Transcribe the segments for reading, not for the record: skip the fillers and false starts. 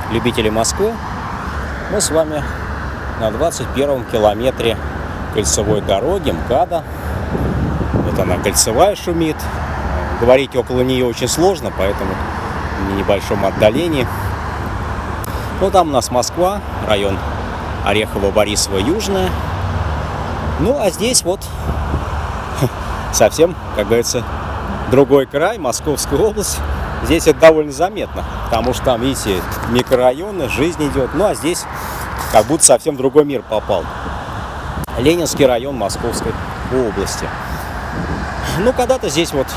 любители Москвы. Мы с вами на 21-м километре кольцевой дороги МКАДа. Вот она, кольцевая, шумит. Говорить около нее очень сложно, поэтому на небольшом отдалении. Ну, там у нас Москва, район Орехово-Борисово, Южная. Ну, а здесь вот совсем, как говорится, другой край, Московская область. Здесь это довольно заметно, потому что там, видите, микрорайоны, жизнь идет. Ну, а здесь как будто совсем в другой мир попал. Ленинский район Московской области. Ну, когда-то здесь вот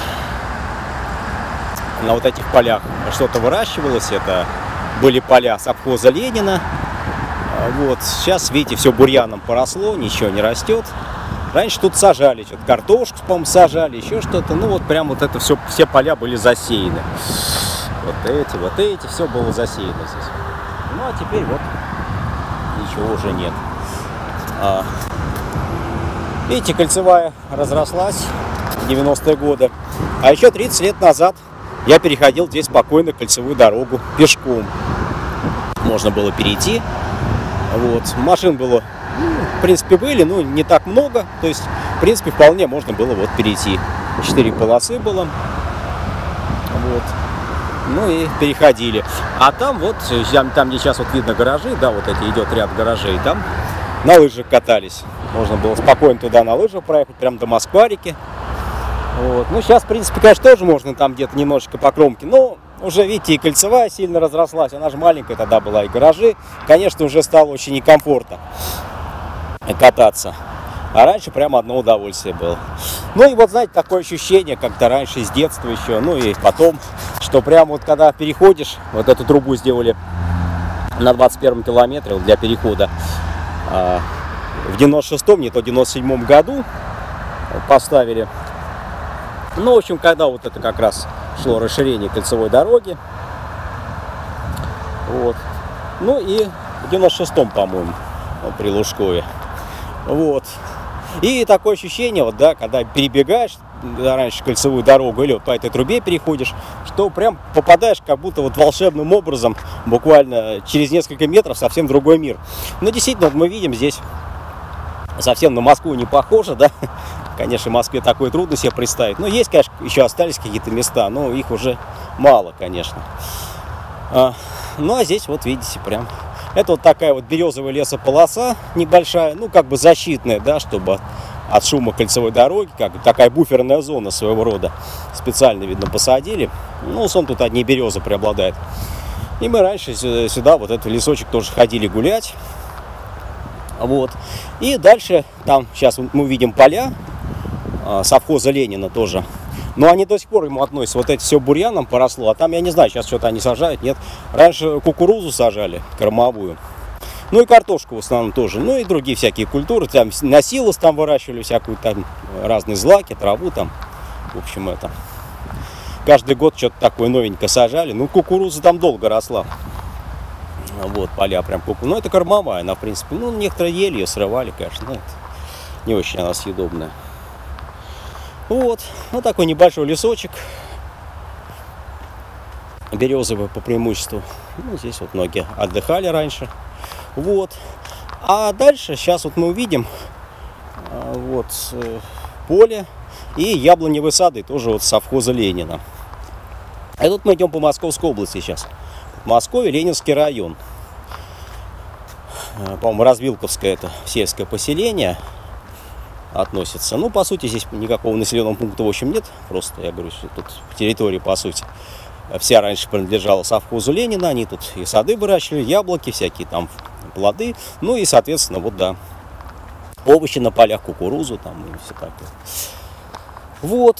на вот этих полях что-то выращивалось. Это были поля совхоза Ленина. Вот. Сейчас, видите, все бурьяном поросло, ничего не растет. Раньше тут сажали, что-то картошку, по-моему, сажали, еще что-то. Ну, вот прям вот это все поля были засеяны. Вот эти, все было засеяно здесь. Ну, а теперь вот ничего уже нет. Видите, кольцевая разрослась в 90-е годы. А еще 30 лет назад я переходил здесь спокойно кольцевую дорогу пешком. Можно было перейти. Вот. Машин было, в принципе, были, но не так много. То есть, в принципе, вполне можно было вот перейти. 4 полосы было. Вот. Ну и переходили. А там вот, там где сейчас вот видно гаражи, да, вот эти идет ряд гаражей, там на лыжах катались. Можно было спокойно туда на лыжах проехать, прям до Москварики. Вот. Ну, сейчас, в принципе, конечно, тоже можно там где-то немножечко по кромке, но уже, видите, и кольцевая сильно разрослась, она же маленькая тогда была, и гаражи, конечно, уже стало очень некомфортно кататься. А раньше прямо одно удовольствие было. Ну и вот, знаете, такое ощущение, как-то раньше из детства еще, ну и потом, что прямо вот когда переходишь, вот эту трубу сделали на 21-м километре для перехода в 96-м, не то 97-м году поставили. Ну, в общем, когда вот это как раз шло расширение кольцевой дороги. Вот. Ну и в 96-м, по-моему, при Лужкове. Вот. И такое ощущение, вот, да, когда перебегаешь раньше кольцевую дорогу или вот по этой трубе переходишь, что прям попадаешь как будто вот волшебным образом, буквально через несколько метров совсем другой мир. Но действительно, вот мы видим здесь совсем на Москву не похоже, да. Конечно, в Москве такое трудно себе представить. Но есть, конечно, еще остались какие-то места, но их уже мало, конечно. Ну, а здесь вот видите, прям это вот такая вот березовая лесополоса небольшая, ну, как бы защитная, да, чтобы от шума кольцевой дороги, как такая буферная зона своего рода. Специально, видно, посадили. Ну, сон тут одни березы преобладает. И мы раньше сюда, вот этот лесочек, тоже ходили гулять. Вот. И дальше там сейчас мы видим поля совхоза Ленина тоже. Но они до сих пор ему относятся. Вот эти все бурьяном поросло. А там, я не знаю, сейчас что-то они сажают, нет. Раньше кукурузу сажали, кормовую. Ну и картошку в основном тоже. Ну и другие всякие культуры. Там на силос там выращивали всякую там разные злаки, траву там. В общем, это. Каждый год что-то такое новенькое сажали. Ну, кукуруза там долго росла. Вот, поля прям кукуруза. Ну, это кормовая, она, в принципе. Ну, некоторые ели ее, срывали, конечно. Ну, это не очень она съедобная. Вот, ну такой небольшой лесочек, березовый по преимуществу. Ну, здесь вот многие отдыхали раньше. Вот. А дальше, сейчас вот мы увидим, вот, поле и яблоневые сады, тоже вот совхоза Ленина. И тут мы идем по Московской области сейчас. В Москве Ленинский район. По-моему, Развилковское это сельское поселение относится. Ну, по сути, здесь никакого населенного пункта, в общем, нет. Просто, я говорю, что тут территория, по сути, вся раньше принадлежала совхозу Ленина. Они тут и сады выращивали, яблоки, всякие там плоды. Ну, и, соответственно, вот, да, овощи на полях, кукурузу там и все такое. Вот.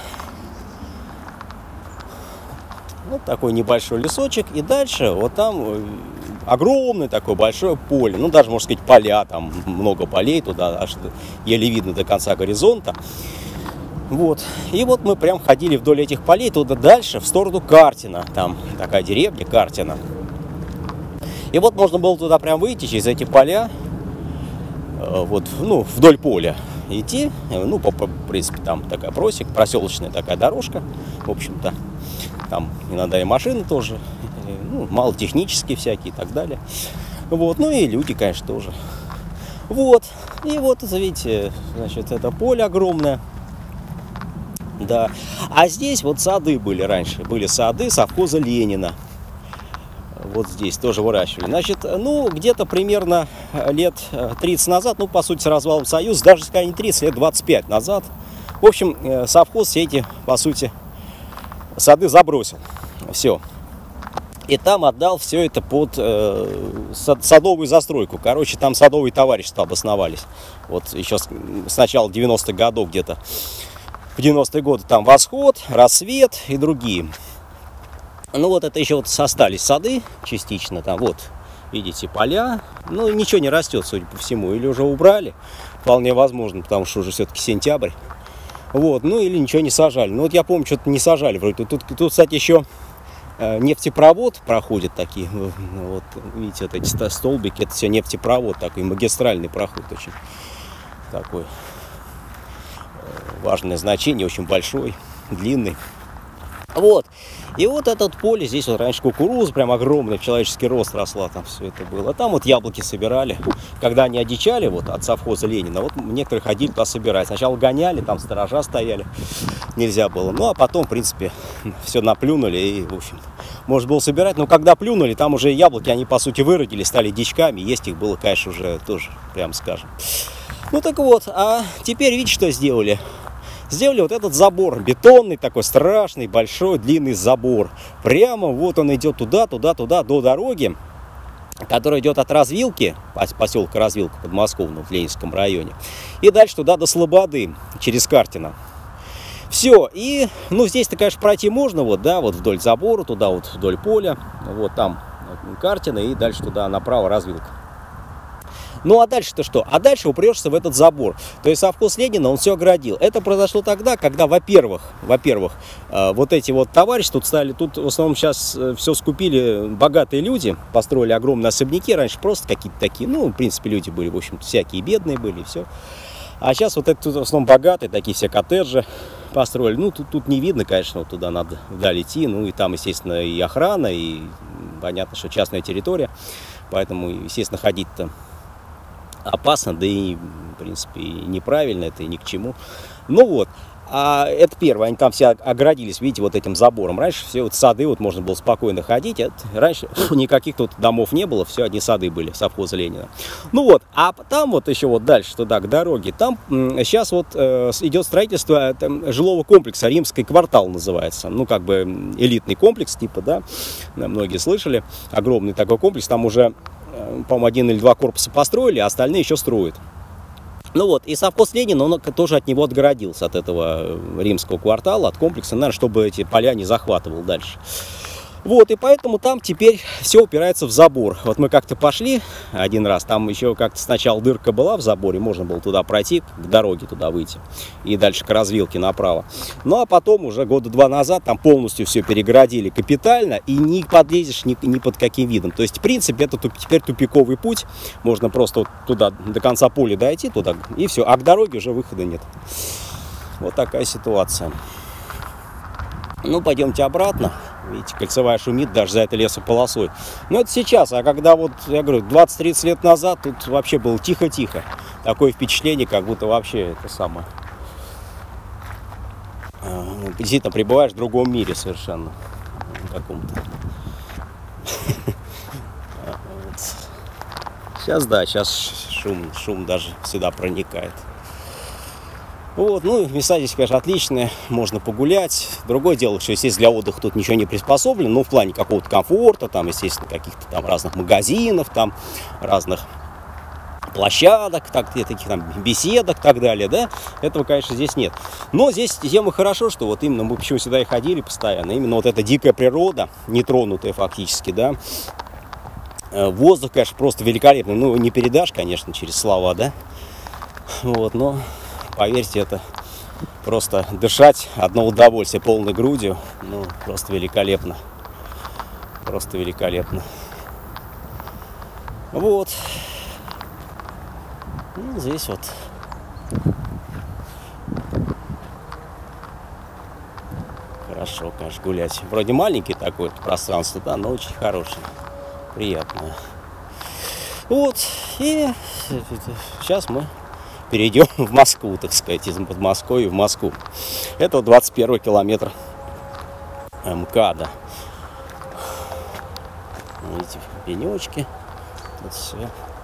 Вот такой небольшой лесочек. И дальше вот там огромное такое большое поле. Ну, даже, можно сказать, поля. Там много полей. Туда аж еле видно до конца горизонта. Вот. И вот мы прям ходили вдоль этих полей. Туда дальше, в сторону Картина. Там такая деревня Картина. И вот можно было туда прям выйти через эти поля. Вот, ну, вдоль поля идти. Ну, в принципе, там такая проселочная такая дорожка. В общем-то, там иногда и машины тоже ну, малотехнические всякие и так далее. Вот, ну и люди, конечно, тоже. Вот, и вот, видите, значит, это поле огромное. Да, а здесь вот сады были раньше, были сады совхоза Ленина. Вот здесь тоже выращивали. Значит, ну, где-то примерно лет 30 назад, ну, по сути, с развалом Союза, даже, если не 30, лет 25 назад, в общем, совхоз все эти, по сути, сады забросил. Все. И там отдал все это под садовую застройку. Короче, там садовые товарищества обосновались. Вот еще с начала 90-х годов где-то. В 90-е годы там Восход, Рассвет и другие. Ну вот это еще вот остались сады частично. Там вот, видите, поля. Ну ничего не растет, судя по всему. Или уже убрали. Вполне возможно, потому что уже все-таки сентябрь. Вот, ну или ничего не сажали. Ну вот я помню, что-то не сажали вроде. Тут, кстати, еще нефтепровод проходит такие. Вот, видите, вот эти столбики. Это все нефтепровод такой, магистральный проход очень такой. Важное значение, очень большой, длинный. Вот. И вот этот поле, здесь вот раньше кукуруза, прям огромный, человеческий рост росла, там все это было. Там вот яблоки собирали. Когда они одичали, вот от совхоза Ленина, вот некоторые ходили туда собирать. Сначала гоняли, там сторожа стояли, нельзя было. Ну, а потом, в принципе, все наплюнули и, в общем, можно было собирать. Но когда плюнули, там уже яблоки, они, по сути, выродили, стали дичками. Есть их было, конечно, уже тоже, прям скажем. Ну, так вот, а теперь, видите, что сделали? Сделали вот этот забор, бетонный такой страшный, большой, длинный забор. Прямо вот он идет туда, до дороги, которая идет от развилки, поселка Развилка подмосковного в Ленинском районе, и дальше туда до Слободы, через Картино. Все, и, ну, здесь-то, конечно, пройти можно, вот, да, вот вдоль забора, туда вот вдоль поля, вот там Картино, и дальше туда направо Развилка. Ну а дальше-то что? А дальше упрешься в этот забор. То есть совхоз Ленина, он все оградил. Это произошло тогда, когда, во-первых, вот эти вот товарищи тут стали, тут в основном сейчас все скупили богатые люди, построили огромные особняки, раньше просто какие-то такие, ну, в принципе, люди были, в общем-то, всякие бедные были, и все. А сейчас вот это тут в основном богатые, такие все коттеджи построили. Ну, тут не видно, конечно, вот туда надо вдаль идти, ну, и там, естественно, и охрана, и понятно, что частная территория, поэтому, естественно, ходить-то опасно, да и, в принципе, неправильно, это и ни к чему. Ну вот, а это первое, они там все оградились, видите, вот этим забором. Раньше все вот сады, вот можно было спокойно ходить, раньше никаких тут домов не было, все одни сады были, совхоза Ленина. Ну вот, а там вот еще вот дальше туда, к дороге, там сейчас вот идет строительство жилого комплекса, Римский квартал называется, ну как бы элитный комплекс типа, да, многие слышали, огромный такой комплекс, там уже, по-моему, 1 или 2 корпуса построили, а остальные еще строят. Ну вот, и совхоз Ленина, он тоже от него отгородился, от этого римского квартала, от комплекса, наверное, чтобы эти поля не захватывал дальше. Вот, и поэтому там теперь все упирается в забор. Вот мы как-то пошли один раз, там еще как-то сначала дырка была в заборе, можно было туда пройти, к дороге туда выйти, и дальше к развилке направо. Ну, а потом уже года 2 назад там полностью все перегородили капитально, и не подлезешь ни под каким видом. То есть, в принципе, это теперь тупиковый путь, можно просто вот туда, до конца поля дойти, туда, и все, а к дороге уже выхода нет. Вот такая ситуация. Ну, пойдемте обратно. Видите, кольцевая шумит даже за этой лесополосой. Но это сейчас, а когда вот, я говорю, 20-30 лет назад тут вообще было тихо-тихо. Такое впечатление, как будто вообще это самое... Действительно, пребываешь в другом мире совершенно. Каком-то. Сейчас, да, сейчас шум даже сюда проникает. Вот, ну, места здесь, конечно, отличные, можно погулять. Другое дело, что, естественно, для отдыха тут ничего не приспособлено, но в плане какого-то комфорта, там, естественно, каких-то там разных магазинов, там, разных площадок, таких там беседок и так далее, да, этого, конечно, здесь нет. Но здесь тем и хорошо, что вот именно мы почему сюда и ходили постоянно, именно вот эта дикая природа, нетронутая фактически, да, воздух, конечно, просто великолепный, ну, не передашь, конечно, через слова, да, вот, но... Поверьте, это просто дышать одно удовольствие полной грудью. Ну, просто великолепно. Просто великолепно. Вот. Ну, здесь вот. Хорошо, конечно, гулять. Вроде маленький такое пространство, да, но очень хорошее, приятное. Вот, и сейчас мы перейдем в Москву, так сказать, из Подмосковья в Москву. Это вот 21 километр МКАДа. Видите, пенечки, тут все.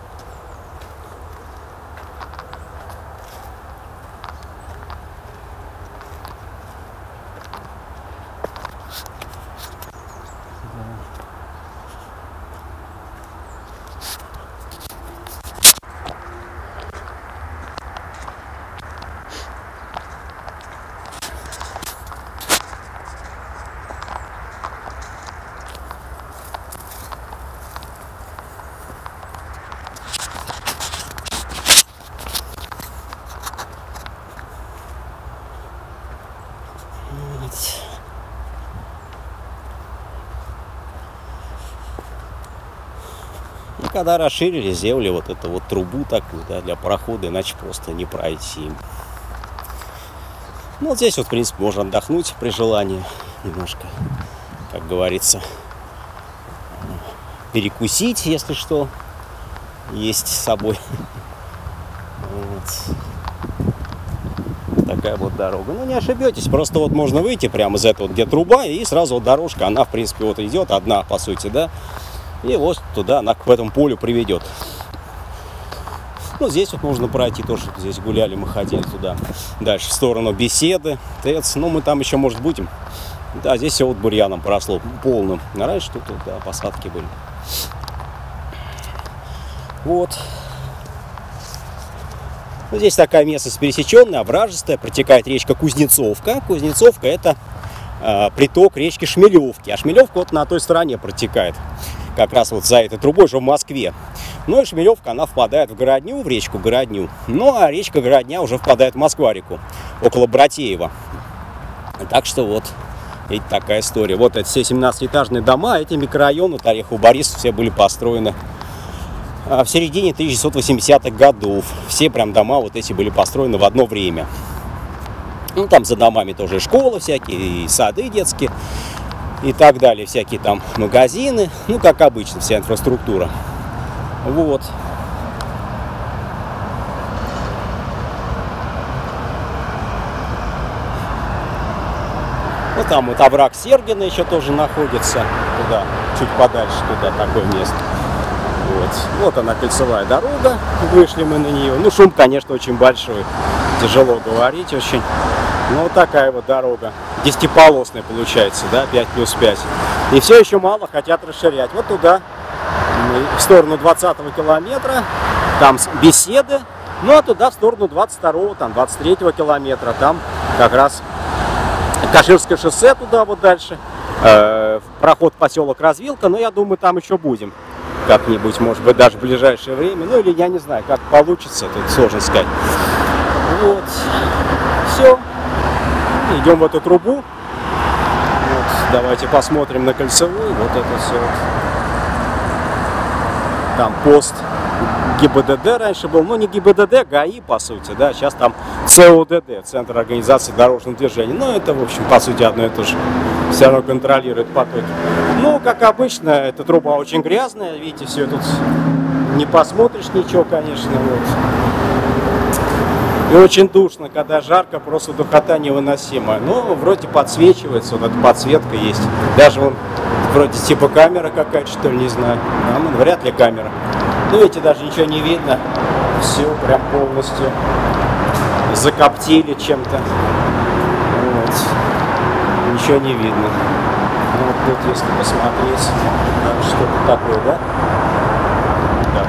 И когда расширили, сделали вот эту вот трубу такую, да, для прохода, иначе просто не пройти. Ну, вот здесь вот, в принципе, можно отдохнуть при желании немножко, как говорится, перекусить, если что, есть с собой. Вот. Такая вот дорога. Ну, не ошибетесь, просто вот можно выйти прямо из этого, где труба, и сразу вот дорожка, она, в принципе, вот идет одна, по сути, да, и вот туда она к этому полю приведет. Ну, здесь вот нужно пройти, тоже здесь гуляли, мы ходили туда. Дальше в сторону Беседы, ТЭЦ, ну, мы там еще, может, будем. Да, здесь все вот бурьяном поросло полным. А раньше тут, да, посадки были. Вот. Ну, здесь такая местность пересеченная, овражистая, протекает речка Кузнецовка. Кузнецовка — это приток речки Шмелевки, а Шмелевка вот на той стороне протекает, как раз вот за этой трубой же в Москве. Ну и Шмелевка, она впадает в Городню, в речку Городню. Ну а речка Городня уже впадает в Москва-реку, около Братеева. Так что вот, видите, такая история. Вот это все 17-этажные дома, эти микрорайоны Орехово-Борисов все были построены в середине 1980-х годов. Все прям дома вот эти были построены в одно время. Ну, там за домами тоже школы всякие, и сады детские, и так далее. Всякие там магазины. Ну, как обычно, вся инфраструктура. Вот. Ну, там вот овраг Сергина еще тоже находится. Туда, чуть подальше, туда такое место. Вот она, кольцевая дорога, вышли мы на нее. Ну, шум, конечно, очень большой, тяжело говорить очень. Но вот такая вот дорога, 10-полосная получается, да, 5+5. И все еще мало хотят расширять. Вот туда, в сторону 20-го километра, там Беседы. Ну, а туда, в сторону 22-го, там, 23-го километра, там как раз Каширское шоссе туда вот дальше. Проход поселок Развилка, но я думаю, там еще будем. Как-нибудь, может быть, даже в ближайшее время. Ну, или я не знаю, как получится, тут сложно сказать. Вот. Все. Идем в эту трубу. Вот. Давайте посмотрим на кольцевую. Вот это все. Там пост ГИБДД раньше был. Ну, не ГИБДД, ГАИ, по сути, да. Сейчас там ЦОДД, Центр организации дорожного движения. Ну, это, в общем, по сути, одно и то же. Все равно контролирует потоки. Ну, как обычно, эта труба очень грязная. Видите, все тут не посмотришь ничего, конечно. Вот. И очень душно, когда жарко, просто духота невыносимая. Но вроде подсвечивается, вот эта подсветка есть. Даже вон, вроде типа камера какая-то, что ли, не знаю. А, вряд ли камера. Ну, видите, даже ничего не видно. Все прям полностью закоптили чем-то. Вот. Ничего не видно. Ну, вот тут, если посмотреть, что-то такое, да? Так.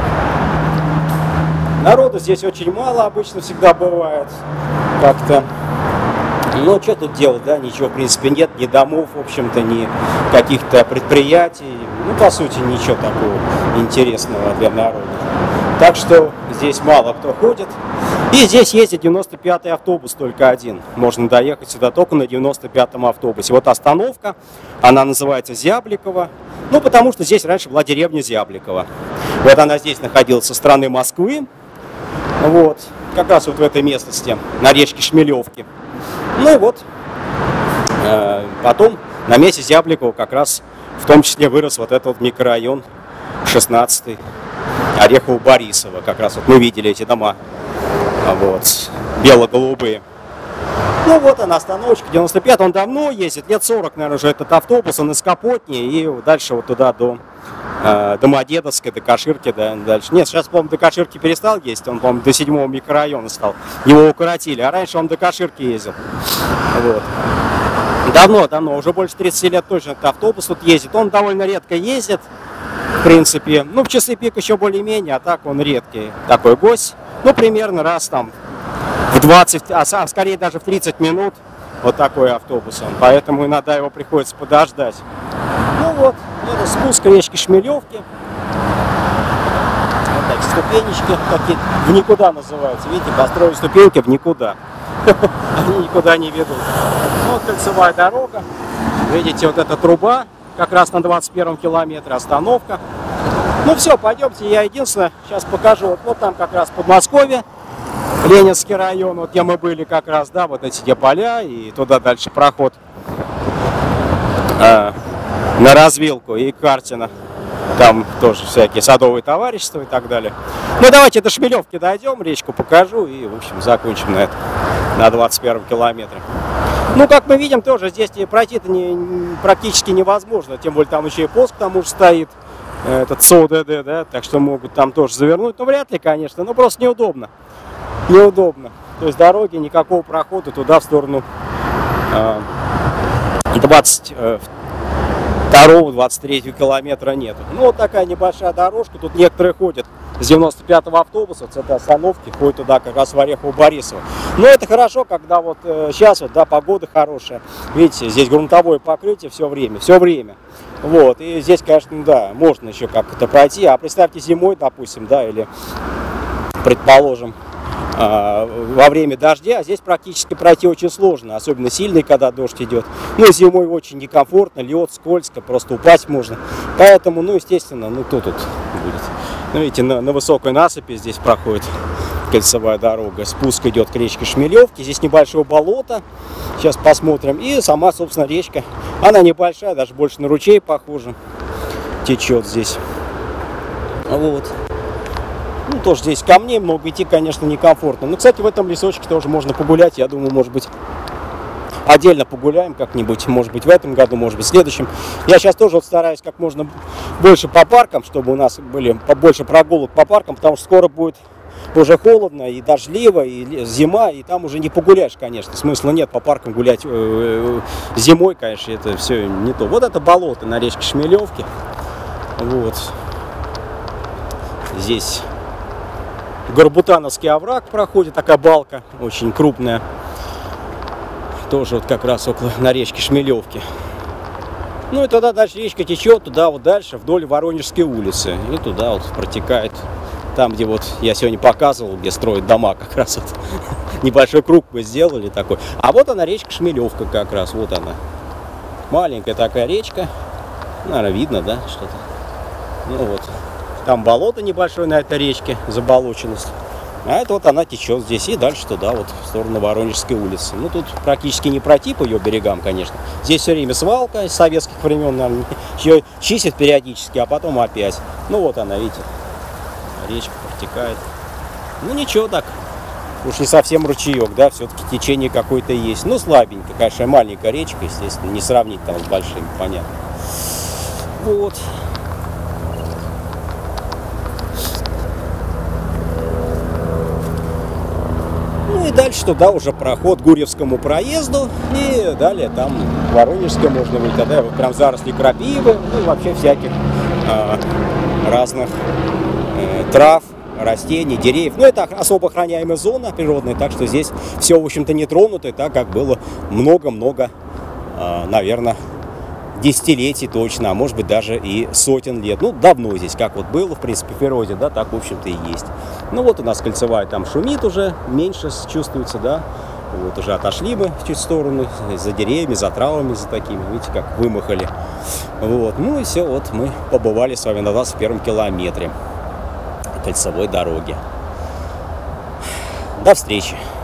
Народу здесь очень мало, обычно всегда бывает как-то. Но что тут делать, да? Ничего, в принципе, нет, ни домов, в общем-то, ни каких-то предприятий. Ну, по сути, ничего такого интересного для народа. Так что здесь мало кто ходит. И здесь ездит 95-й автобус только один. Можно доехать сюда только на 95-м автобусе. Вот остановка, она называется Зябликово. Ну, потому что здесь раньше была деревня Зябликово. Вот она здесь находилась со стороны Москвы. Вот, как раз вот в этой местности, на речке Шмелевки. Ну и вот, Потом на месте Зябликова как раз в том числе вырос вот этот вот микрорайон 16-й, Орехово-Борисово. Как раз вот мы видели эти дома, вот, бело-голубые. Ну вот она, остановочка 95, он давно ездит, лет 40, наверное, уже этот автобус, он из Капотни и дальше вот туда до Домодедовской, до Каширки, да, дальше. Нет, сейчас, по-моему, до Каширки перестал ездить, он, по-моему, до 7-го микрорайона стал, его укоротили, а раньше он до Каширки ездил. Вот. Давно, уже больше 30 лет точно этот автобус тут ездит, он довольно редко ездит, в принципе, ну, в часы пик еще более-менее, а так он редкий такой гость, ну, примерно раз там в 20, а скорее даже в 30 минут вот такой автобус он, поэтому иногда его приходится подождать. Ну вот, это спуск речки Шмелевки, вот такие ступенечки, такие в никуда называются, видите, построили ступеньки в никуда, они никуда не ведут. Вот кольцевая дорога, видите, вот эта труба, как раз на 21-м километре, остановка. Ну все, пойдемте, я единственное, сейчас покажу, вот там как раз Подмосковье, Ленинский район, вот где мы были как раз, да, вот эти поля, и туда дальше проход на развилку и Картина. Там тоже всякие садовые товарищества и так далее. Ну давайте до Шмелевки дойдем, речку покажу и, в общем, закончим на этом, на 21-м километре. Ну, как мы видим, тоже здесь пройти-то практически невозможно, тем более там еще и пост к тому же стоит, этот СОДД, да, так что могут там тоже завернуть, ну вряд ли, конечно, но просто неудобно. Неудобно. То есть дороги, никакого прохода туда в сторону 22-23 километра нету. Ну вот такая небольшая дорожка, тут некоторые ходят с 95-го автобуса, с этой остановки, ходят туда как раз в Орехово-Борисово. Но это хорошо, когда вот сейчас вот, да, погода хорошая. Видите, здесь грунтовое покрытие все время. Вот, и здесь, конечно, да, можно еще как-то пройти. А представьте зимой, допустим, да, или, предположим, во время дождя, здесь практически пройти очень сложно, особенно сильный, когда дождь идет. Ну, зимой очень некомфортно, лед, скользко, просто упасть можно. Поэтому, ну, естественно, ну, кто тут будет? Ну, видите, на высокой насыпи здесь проходит кольцевая дорога. Спуск идет к речке Шмелевки. Здесь небольшое болото. Сейчас посмотрим. И сама, собственно, речка. Она небольшая, даже больше на ручей похожа. Течет здесь. Вот. Ну, тоже здесь камней много, идти, конечно, некомфортно. Но, кстати, в этом лесочке тоже можно погулять. Я думаю, может быть, отдельно погуляем как-нибудь. Может быть, в этом году, может быть, в следующем. Я сейчас тоже вот стараюсь как можно больше по паркам, чтобы у нас были побольше прогулок по паркам, потому что скоро будет уже холодно и дождливо, и зима, и там уже не погуляешь, конечно. Смысла нет по паркам гулять зимой, конечно, это все не то. Вот это болото на речке Шмелевки. Вот. Здесь Горбутановский овраг проходит, такая балка, очень крупная. Тоже вот как раз около на речке Шмелевки. Ну и туда дальше речка течет, туда вот дальше, вдоль Воронежской улицы. И туда вот протекает, там, где вот я сегодня показывал, где строят дома, как раз вот небольшой круг мы сделали такой. А вот она, речка Шмелевка как раз, вот она. Маленькая такая речка. Наверное, видно, да, что-то. Ну вот. Там болото небольшое на этой речке, заболоченность. А это вот она течет здесь и дальше туда, вот в сторону Воронежской улицы. Ну, тут практически не пройти по ее берегам, конечно. Здесь все время свалка из советских времен, наверное, ее чистят периодически, а потом опять. Ну, вот она, видите, речка протекает. Ну, ничего так. Уж не совсем ручеек, да, все-таки течение какое-то есть. Ну, слабенько, конечно, маленькая речка, естественно, не сравнить там с большими, понятно. Вот. Ну и дальше туда уже проход к Гурьевскому проезду. И далее там Воронежское можно выйти. Тогда прям заросли крапивы, ну и вообще всяких разных трав, растений, деревьев. Ну это особо охраняемая зона природная, так что здесь все, в общем-то, не тронуто, так как было много-много, наверное, десятилетий точно, а может быть даже и сотен лет. Ну, давно здесь, как вот было, в принципе, в природе, да, так, в общем-то, и есть. Ну, вот у нас кольцевая там шумит уже, меньше чувствуется, да. Вот уже отошли мы чуть в сторону, за деревьями, за травами, за такими, видите, как вымахали. Вот, ну и все, вот мы побывали с вами на 21 километре кольцевой дороги. До встречи!